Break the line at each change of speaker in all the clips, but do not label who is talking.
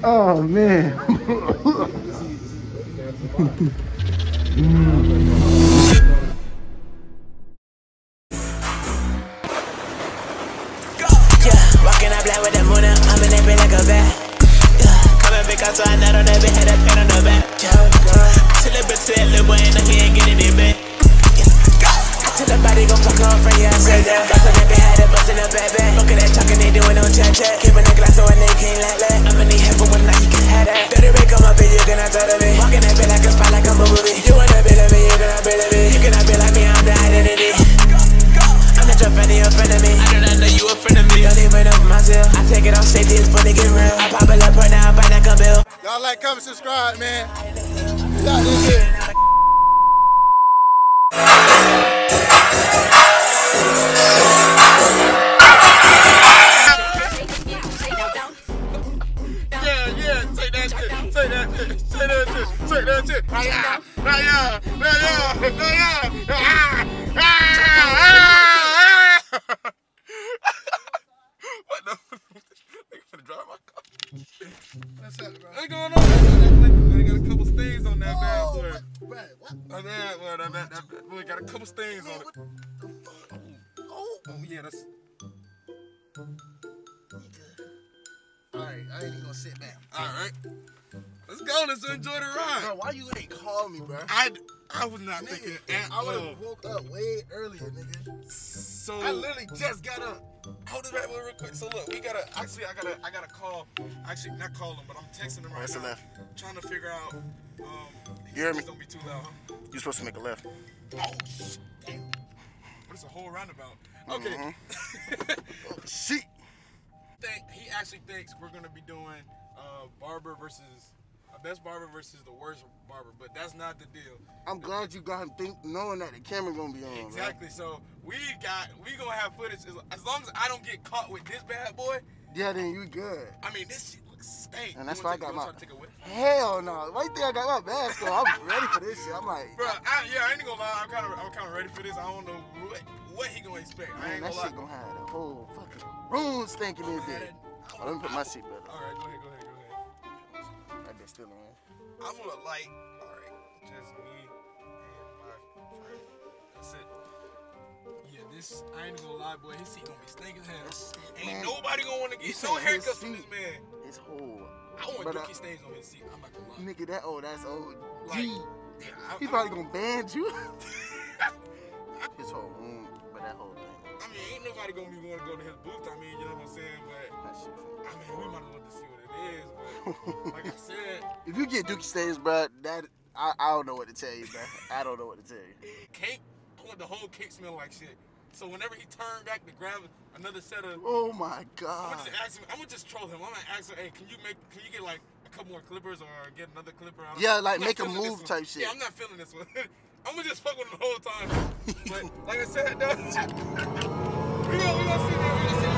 Oh man.
Walking up black with the moon up, I'm in that bed like a bat. Coming big out so I nut on that bed, had that pain on the back. Till the bitch said, little boy, and he ain't getting it back. I tell the body gon' fuck on friend, yeah, I said that. Bust on that bed, had it bustin' up bad bad. Look at that talking, they doing on chat chat. Keepin' the glass so a nigga can't let that. I'ma need help for one night, you can have that. Dirty Rick on my bitch, you cannot tell me. Walking that bed like a spot, like a movie. You wanna be like me, you cannot be like me. You cannot be like me, I'm the identity. I'm not your friend, you're a friend of me. I do not know you a friend of me. Don't even know myself. I take it off safety, it's funny, get real. I pop it up right now, buy that gun bill.
Y'all like, comment, subscribe, man. Y'all this shit.
What the? They gonna drive my car.
What's happening, bro?
What's going on? They got a couple stains on that bad boy.
What?
That boy got a couple stains on it. Oh, yeah, that's.
Alright, I ain't even gonna sit back.
Alright. Let's go, let's enjoy the ride.
Bro, why you ain't call me, bro?
I was not thinking at
I
all.
would've woke up way earlier, nigga.
So
I literally just got up.
hold it back real quick. So look, I gotta call. Actually, not call him, but I'm texting him right
That's a
now.
left.
Trying to figure out.
You hear me?
Don't be too loud, huh?
You supposed to make a left.
Oh, shit. Damn. But it's a whole roundabout. Okay.
Oh, shit.
He actually thinks we're gonna be doing barber versus best barber versus the worst barber, but that's not the deal.
I'm glad you got him knowing that the camera gonna be on.
Exactly. Bro. So we gonna have footage as long as I don't get caught with this bad boy.
Yeah, then you good.
I mean, this shit looks stank.
And that's why I got my.
Take a whiff?
Hell no. Why you think I got my mask on? I'm ready for this shit. I'm like,
Bro, I ain't gonna lie. I'm kind of ready for this. I don't know what he gonna expect. I ain't
man, that
gonna
shit
lie.
gonna have the whole fucking room stinking in there. Oh, let me put my seatbelt on.
All right, go ahead.
That bitch still on.
I'm gonna like, all right, just me and my friend. That's it. Yeah, this, I ain't gonna lie, boy, his seat gonna be stinking as hell. Ain't nobody gonna wanna get no haircuts from this man.
His whole.
I want Dookie stains on his seat. I'm not gonna lie.
Nigga, that's old.
Like,
he probably gonna ban you. His whole room, but that whole thing.
I mean, ain't nobody gonna be wanting to go to his booth. I mean, you know what I'm saying? But
That shit.
I mean, we might as well just see what it is. But like I said,
if you get Dookie stains, bro, I don't know what to tell you, bro. I don't know what to tell you.
cake. I want the whole cake smell like shit. So whenever he turned back to grab another set of,
Oh my god.
I'm gonna just troll him. I'm gonna ask him, hey, can you get like a couple more clippers or get another clipper?
Yeah, like make a move type shit.
Yeah, I'm not feeling this one. I'm gonna just fuck with him the whole time. But like I said, though, we gonna see that.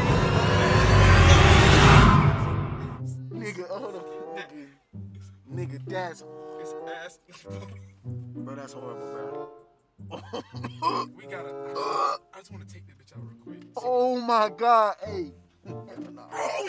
Nigga, hold up. Nigga, that's.
It's ass.
Bro, that's horrible, bro.
We gotta. I just want to take this bitch out real quick.
Oh my god, hey.
Oh,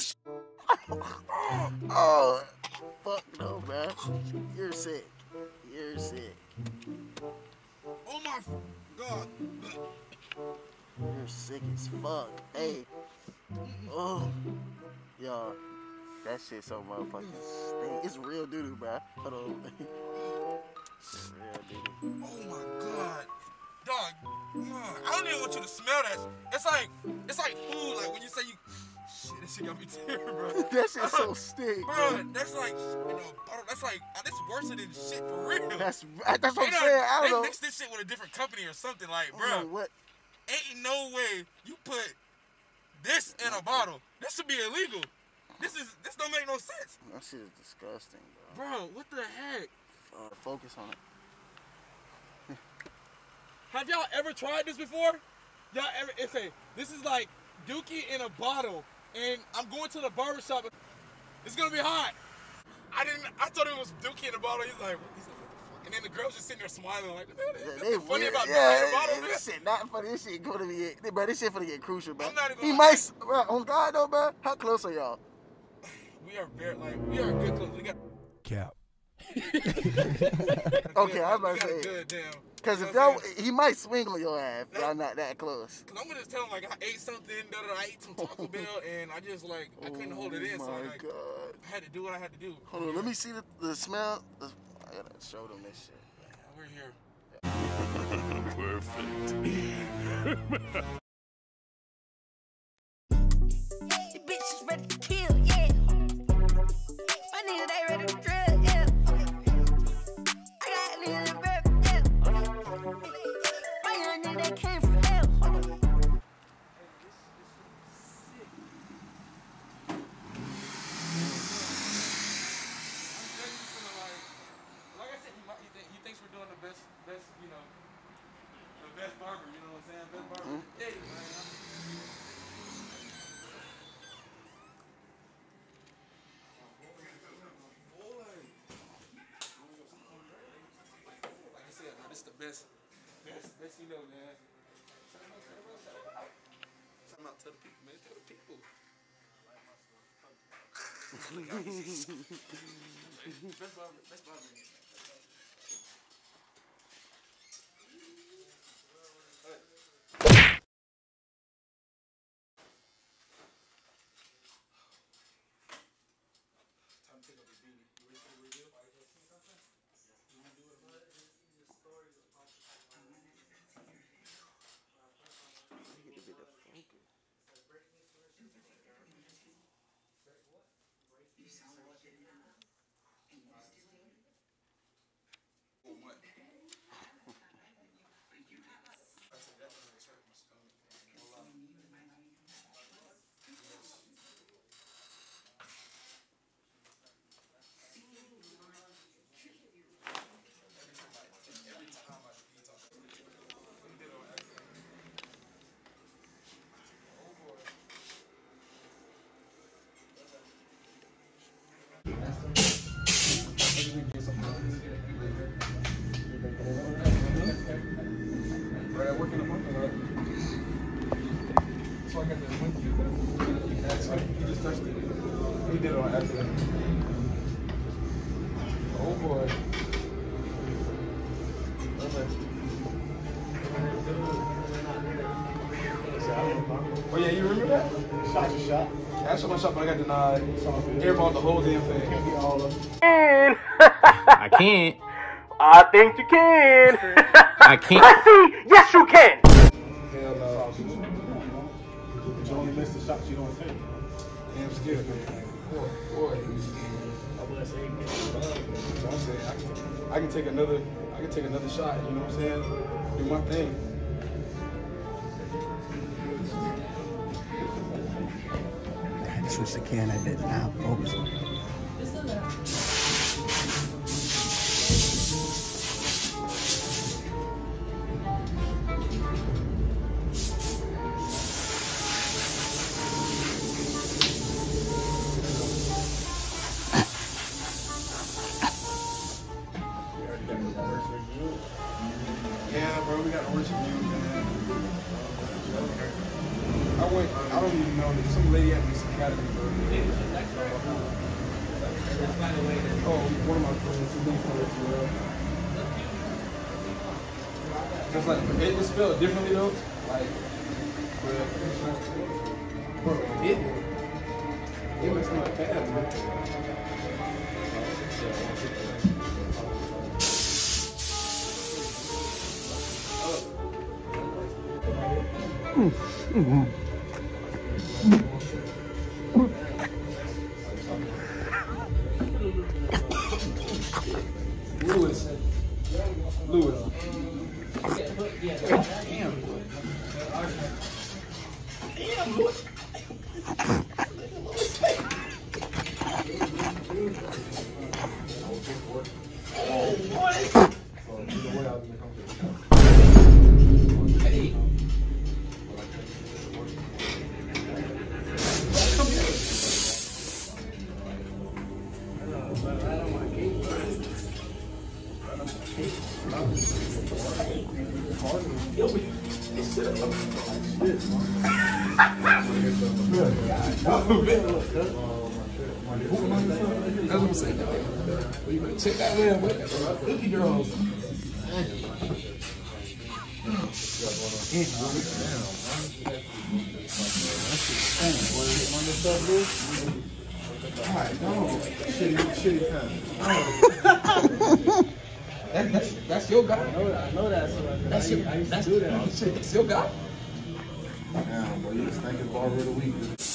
Oh, fuck no, man. You're sick. You're sick.
oh my god.
You're sick as fuck. Hey. Oh. Y'all, that shit so motherfucking stink. It's real doo-doo, bro. Hold on. It's real doo-doo.
Oh my god. Dog, I don't even want you to smell that. It's like food. Like when you say you, shit, this shit got me tearing, bro.
That shit so stink,
bro. That's like, that's like, that's worse than shit for real.
That's what I'm saying. I don't know.
They mixed this shit with a different company or something. Like, bro,
I don't know what?
Ain't no way you put this in a bottle. This should be illegal. This don't make no sense.
That shit is disgusting, bro.
Bro, what the heck?
Focus on it.
Have y'all ever tried this before? Y'all ever? This is like Dookie in a bottle, and I'm going to the barbershop. It's gonna be hot. I thought it was Dookie in a bottle. He's like, what the fuck? And then the girl's just sitting there smiling like,
They
funny about
Dookie
in a bottle.
This shit not funny. This shit gonna be, bro. This shit finna get crucial, bro.
I'm not even
He
gonna
might, bro. On God though, bro. How close are y'all?
we are very we are good close. We got
cap.
Okay, I was about to say.
Good, damn.
Cause if y'all, he might swing on your ass. If y'all not that close.
Cause I'm gonna just tell him like I ate something, I ate some Taco Bell, and I just I couldn't hold it in, so I had to do what I had to do.
Hold on, let me see the smell. I gotta show them this shit.
Yeah, we're here.
Perfect.
The bitch is ready to kill, yeah. My niggas, they ready to drill, yeah. I got niggas that rap, yeah. My young nigga, they came from hell.
Like I said, he thinks we're doing the best, you know, the best barber, you know what I'm saying? Best barber. Yeah, man. Like I said, man, this is the best, you know, man. Shout out to the people, man. Tell the people. Best barber, best barber. He did it on accident. Oh boy. Oh yeah, you remember that? Shot your shot. I shot my shot, but I got denied. Airballed the whole damn thing.
I can't.
I think you can.
I can't.
Let's see. Yes, you can.
Hell no.
You only miss the shots you don't take.
Damn scared, man. Boy. So I'm saying I can take another shot, you know what I'm saying? Do my thing.
Switch the can at that now, focus.
Yeah, bro, we got the worst reviews, man. I don't even know. Some lady at this academy, bro. Oh, one of my friends, he's been friends, just like, it's spelled differently though. Like, bro, it looks like bad, bro. Lewis. Damn. Lewis. That's what I'm saying. You better check that man, boy. Cookie girls. That's your guy. I know that's your guy.
Damn, boy, you just think it's barber of the week.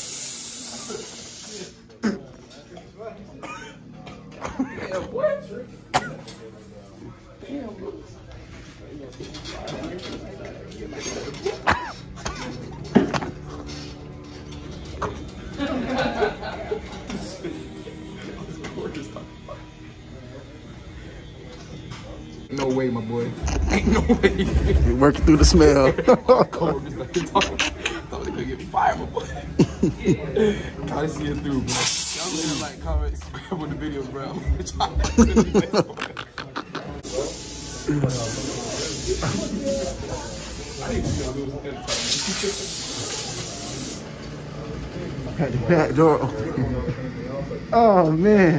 Damn, boy. Damn, bro. No way, my boy. Ain't no way.
You're working through the smell.
Thought they could get fired, my boy. Gotta see it through, bro. Y'all leave like, comment, subscribe on the videos, bro.
Had the back door open. Oh man.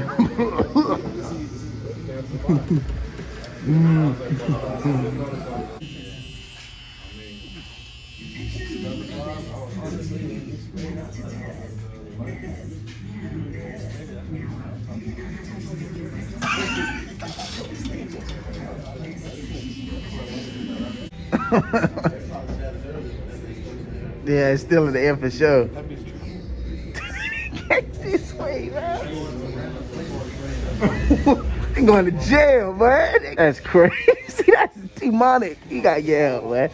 Yeah, it's still in the air for sure. This way, man. I'm going to jail, man. That's crazy. That's demonic. You got yelled, man.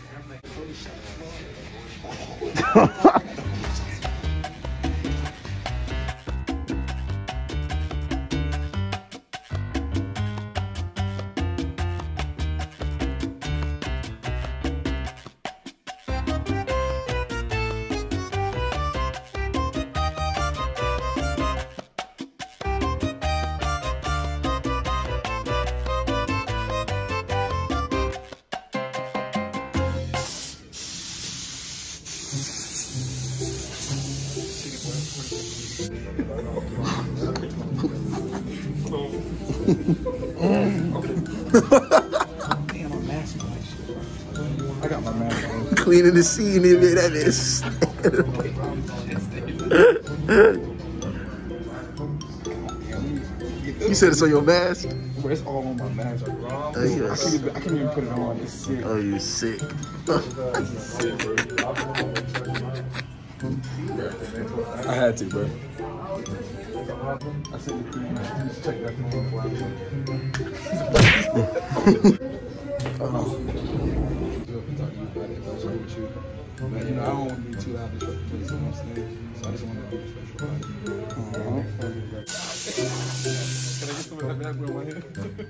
Damn, my mask on. I got my mask on.
Cleaning the scene, that is. You said it's on your mask?
Bro, it's all on my mask.
Oh, yes.
I can't even put it on. It's sick.
Oh, you sick.
I had to, bro. I said, you just check that phone before I leave. But, you know, I don't want to be too loud to show the place, you know what I'm saying? So I just want to be respectful. Can I get some of that back with my hand?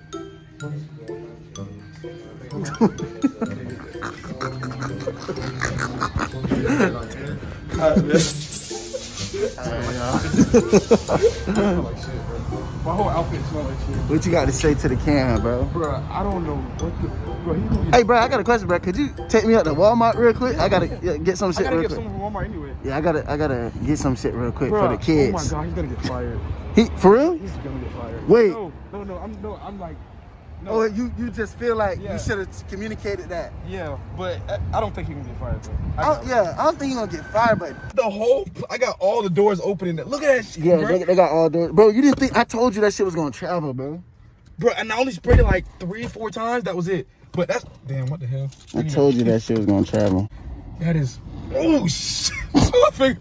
My whole outfit smells like shit.
What you got to say to the camera, bro?
Bro, I don't know what the... Bro, he gonna
Hey, bro, I got a question, bro. Could you take me up to Walmart real quick? I gotta get some shit real
get
quick.
some from Walmart anyway.
Yeah, I gotta get some shit real quick
Bro,
for the kids.
Oh my God, he's gonna get fired.
For real?
He's gonna get fired.
Wait.
No, I'm like... No.
Oh, you just feel like
Yeah.
you should have communicated that.
Yeah, but I don't think he's gonna get fired, though.
I don't think you're gonna get fired, but
The whole... I got all the doors open in there. Look at that shit,
yeah,
bro.
they got all the bro. You didn't think I told you that shit was gonna travel, bro?
Bro, and I only sprayed it like 3 or 4 times. That was it. But that's... Damn, what the hell?
I told you that shit was gonna travel.
That is... Oh, shit. My finger.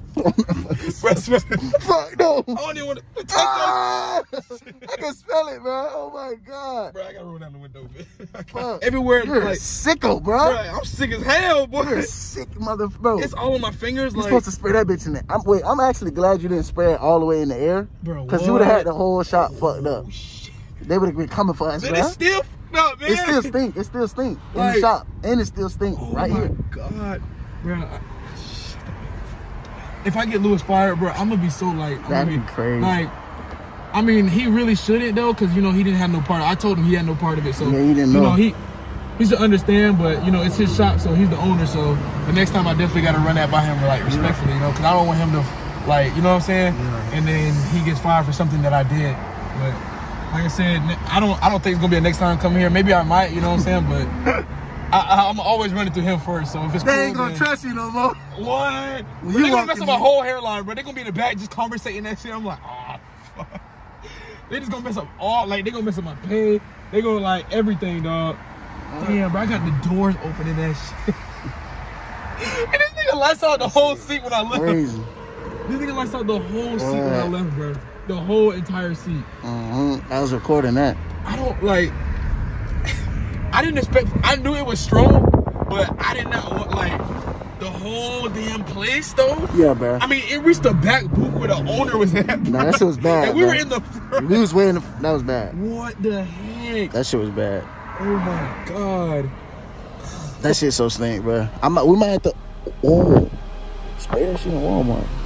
Fuck no.
I don't even want to touch
Ah, I can smell it, bro. Oh my God.
Bro, I gotta roll down the window, man.
Fuck.
Everywhere,
You're
like...
a sicko, bro.
Bro, I'm sick as hell, boy.
You're a sick mother, bro.
It's all on my fingers,
You're
like...
supposed to spray that bitch in there. I'm actually glad you didn't spray it all the way in the air.
Bro,
because you would have
what?
had the whole shop fucked up.
Oh, shit.
They would have been coming for us,
Man,
bro.
it's still fucked up, man.
It still stink. It still stink in
Like-
the shop, and it still stink right
my
here.
God, bro. If I get Lewis fired, bro, I'm gonna be so like...
That'd be crazy.
Like, I mean, he really shouldn't, though, because, you know, he didn't have no part. I told him he had no part of it, so...
Yeah, he didn't
you
know.
He should understand, but, you know, it's his shop, so he's the owner, so the next time I definitely got to run that by him, like, respectfully, you know, because I don't want him to Like, you know what I'm saying?
Yeah.
And then he gets fired for something that I did. But like I said, I don't think it's gonna be a next time coming here. Maybe I might, you know what I'm saying? But I'm always running through him first. So if it's
They
cool,
ain't gonna
then-
trust you no more.
What?
When
Bro,
you
they gonna
walk
mess
in
up my
here-
whole hairline, bro. They gonna be in the back just conversating that shit. I'm like, oh, fuck. They just gonna mess up all, like, they gonna mess up my pay. They gonna, like, everything, dog. Damn, bro, I got the doors open in that shit. And this nigga lights out the whole seat when I left.
Crazy.
This nigga lights out the whole seat when I left, bro. The whole entire seat.
I was recording that.
I don't, like, I didn't expect, I knew it was strong, but I did not want, like, the whole damn place, though.
Yeah, bro.
I mean, it reached the back booth where the owner was at.
Nah, that shit was bad,
And we were
bro.
in the front.
We was waiting. That was bad.
What the heck?
That shit was bad.
Oh my god.
That shit so stink, bro. We might have to. Oh, spray that shit in Walmart.